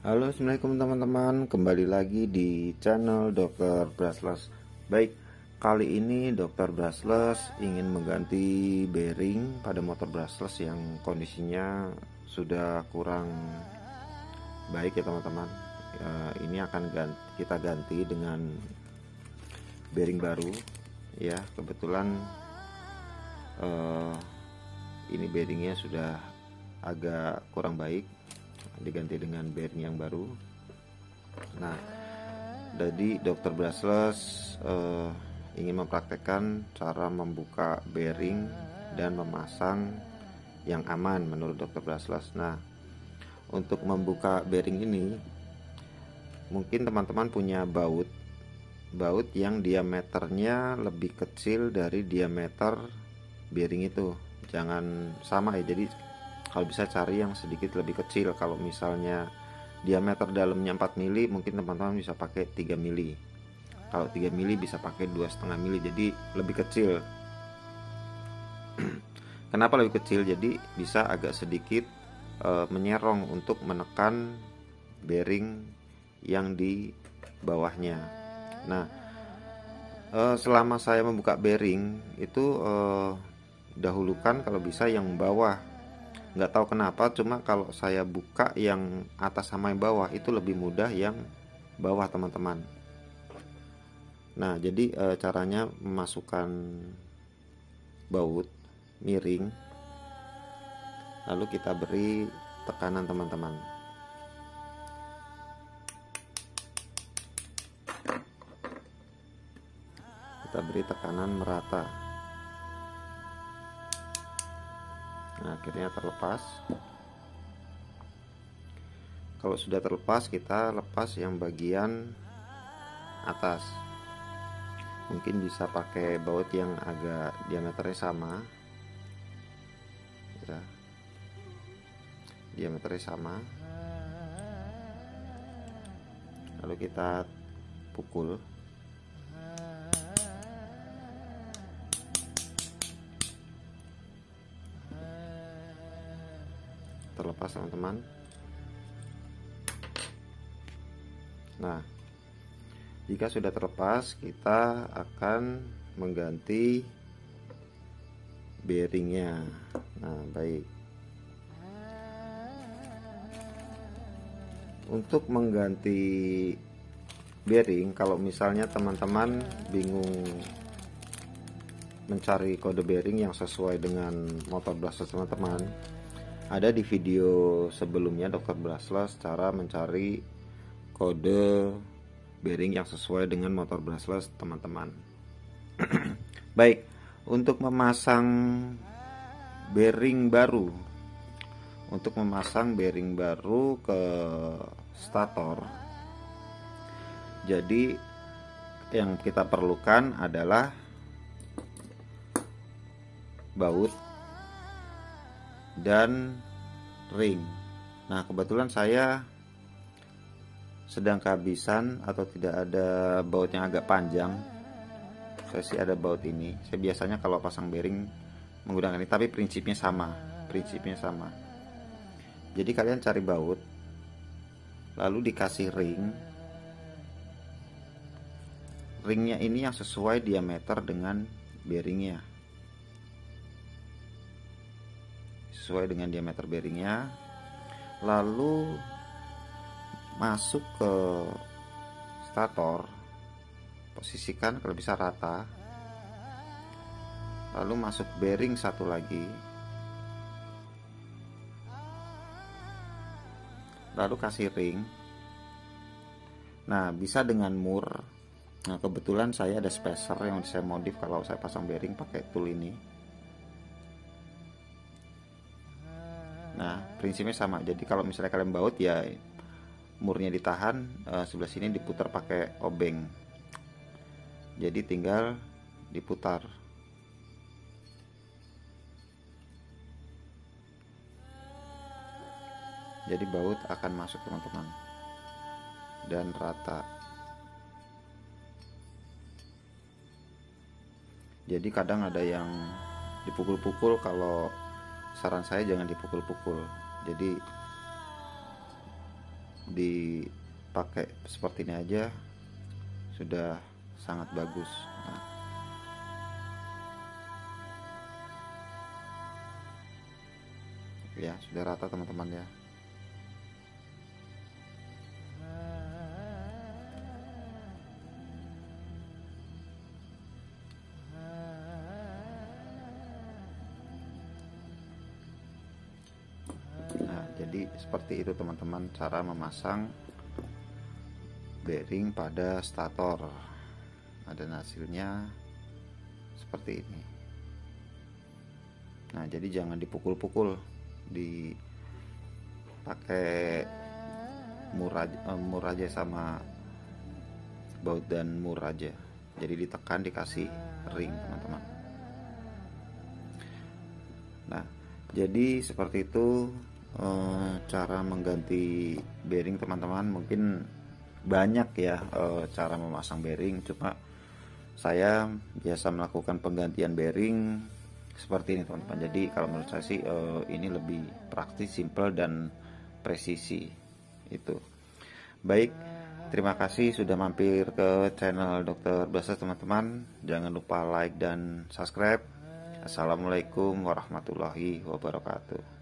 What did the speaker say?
Halo, assalamualaikum teman-teman. Kembali lagi di channel Dr. Brushless. Baik, kali ini Dr. Brushless ingin mengganti bearing pada motor brushless yang kondisinya sudah kurang baik ya teman-teman. Ini akan kita ganti dengan bearing baru. Ya, kebetulan ini bearingnya sudah agak kurang baik, diganti dengan bearing yang baru. Nah, jadi Dr. Brushless ingin mempraktekkan cara membuka bearing dan memasang yang aman menurut Dr. Brushless. Nah, untuk membuka bearing ini, mungkin teman-teman punya baut yang diameternya lebih kecil dari diameter bearing itu. Jangan sama ya, jadi kalau bisa cari yang sedikit lebih kecil. Kalau misalnya diameter dalamnya 4 mili, mungkin teman-teman bisa pakai 3 mili. Kalau 3 mili bisa pakai 2,5 mili, jadi lebih kecil. Kenapa lebih kecil? Jadi bisa agak sedikit menyerong untuk menekan bearing yang di bawahnya. Nah, selama saya membuka bearing itu dahulukan kalau bisa yang bawah. Nggak tahu kenapa, cuma kalau saya buka yang atas sama yang bawah itu lebih mudah yang bawah teman-teman. Nah, jadi caranya memasukkan baut miring, lalu kita beri tekanan teman-teman. Kita beri tekanan merata. Nah, akhirnya terlepas. Kalau sudah terlepas, kita lepas yang bagian atas. Mungkin bisa pakai baut yang agak diameternya sama ya. Diameternya sama. Lalu kita pukul. Terlepas teman-teman. Nah, jika sudah terlepas, kita akan mengganti bearingnya. Nah, baik. Untuk mengganti bearing, kalau misalnya teman-teman bingung mencari kode bearing yang sesuai dengan motor brushless teman-teman, ada di video sebelumnya Dr. Brushless cara mencari kode bearing yang sesuai dengan motor brushless teman-teman. Baik, untuk memasang bearing baru, ke stator, jadi yang kita perlukan adalah baut dan ring. Nah, kebetulan saya sedang kehabisan atau tidak ada baut yang agak panjang. Saya sih ada baut ini. Saya biasanya kalau pasang bearing menggunakan ini, tapi prinsipnya sama. Jadi kalian cari baut, lalu dikasih ring. Ringnya ini yang sesuai diameter dengan bearingnya. Lalu masuk ke stator, posisikan kalau bisa rata, lalu masuk bearing satu lagi, lalu kasih ring. Nah, bisa dengan mur. Nah, kebetulan saya ada spacer yang saya modif kalau saya pasang bearing pakai tool ini. Nah, prinsipnya sama. Jadi kalau misalnya kalian baut ya murnya ditahan, sebelah sini diputar pakai obeng. Jadi tinggal diputar. Jadi baut akan masuk teman-teman dan rata. Jadi kadang ada yang dipukul-pukul, kalau saran saya jangan dipukul-pukul. Jadi dipakai seperti ini aja sudah sangat bagus. Nah, ya sudah rata teman-teman ya. Nah, jadi seperti itu teman-teman cara memasang bearing pada stator. Ada hasilnya seperti ini. Nah, jadi jangan dipukul-pukul, dipakai mur aja sama baut dan mur aja. Jadi ditekan, dikasih ring teman-teman. Nah, jadi seperti itu cara mengganti bearing teman-teman. Mungkin banyak ya cara memasang bearing, cuma saya biasa melakukan penggantian bearing seperti ini teman-teman. Jadi kalau menurut saya sih ini lebih praktis, simple dan presisi itu. Baik, terima kasih sudah mampir ke channel Dr. Blasles teman-teman. Jangan lupa like dan subscribe. Assalamualaikum warahmatullahi wabarakatuh.